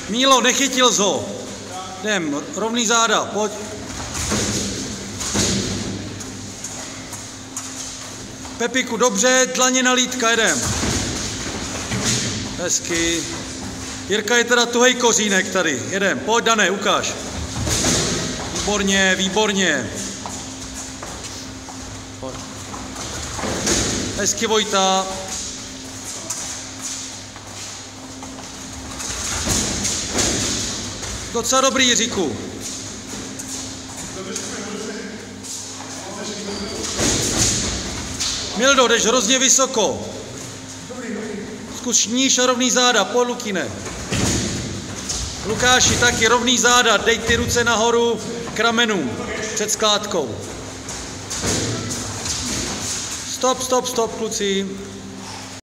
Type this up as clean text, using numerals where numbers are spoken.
Mílo, nechytil jsi ho. Jdem, rovný záda, pojď. Pepiku, dobře, dlaně na lítka, jedem. Hezky. Jirka je teda tuhej kořínek tady, jedem, pojď Dané, ukáž. Výborně, výborně. Pojď. Hezky Vojta. Docela dobrý, Jiříku. Mildo, jdeš hrozně vysoko. Zkus níž a rovný záda, pojď Lukine. Lukáši, taky rovný záda, dej ty ruce nahoru k ramenům, před skládkou. Stop, stop, stop, kluci.